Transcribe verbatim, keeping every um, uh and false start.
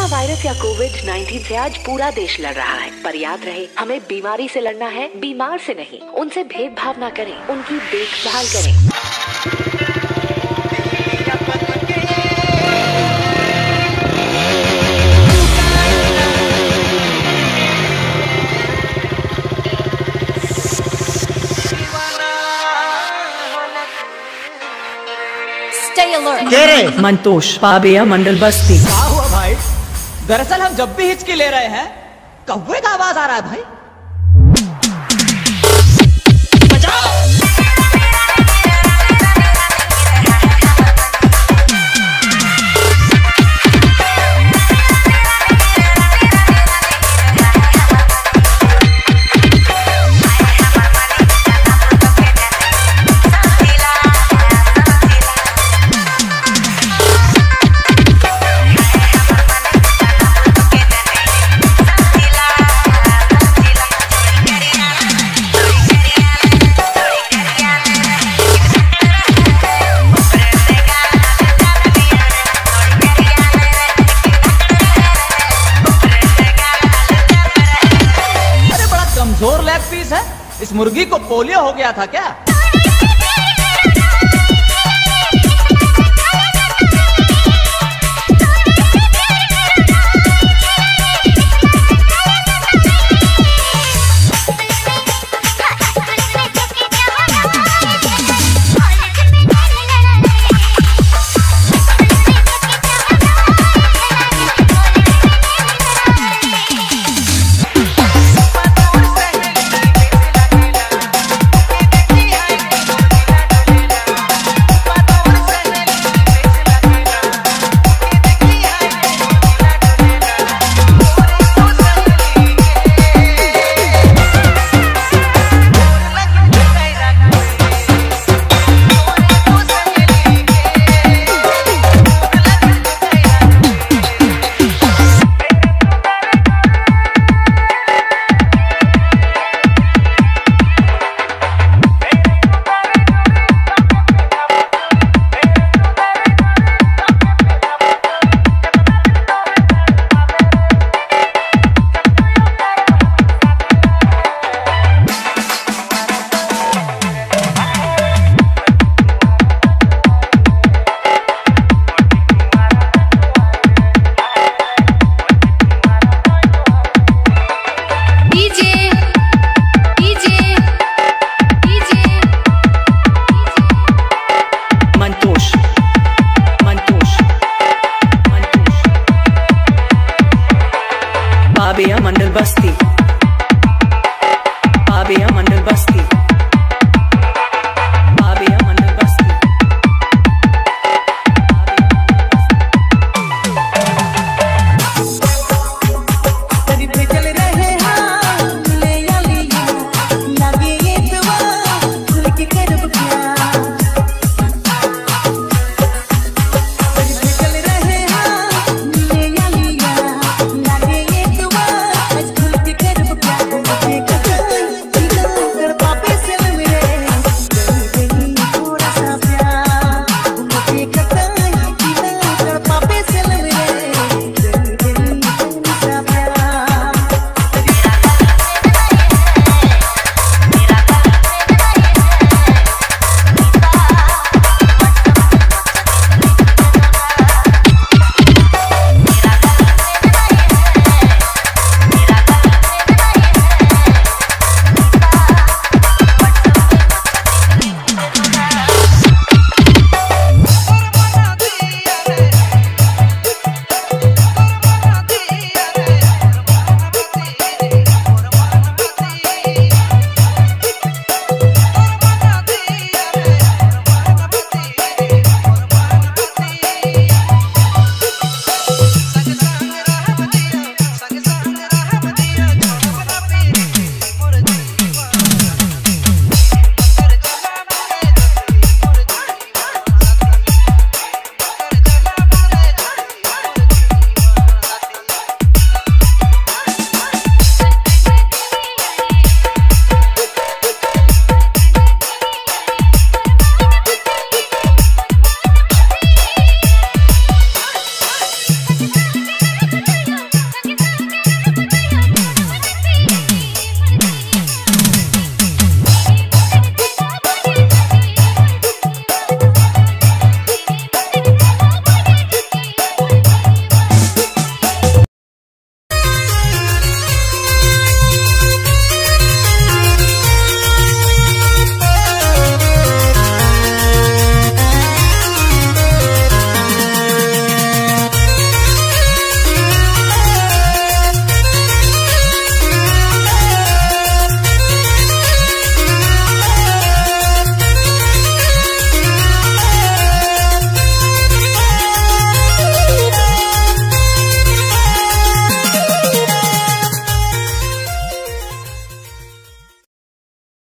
Virus या Covid nineteen से आज पूरा देश लड़ रहा है, पर याद रहे हमें बीमारी से लड़ना है, बीमार से नहीं। उनसे भेदभाव ना करें, उनकी देखभाल करें। Stay alert. क्या रे? मंतोष, पाबेया मंडल बस्ती। क्या हुआ भाई? दरअसल हम जब भी हिचकी ले रहे हैं कौवे का आवाज आ रहा है भाई। कमजोर लेग पीस है, इस मुर्गी को पोलियो हो गया था क्या? पाबेया मंडल बस्ती।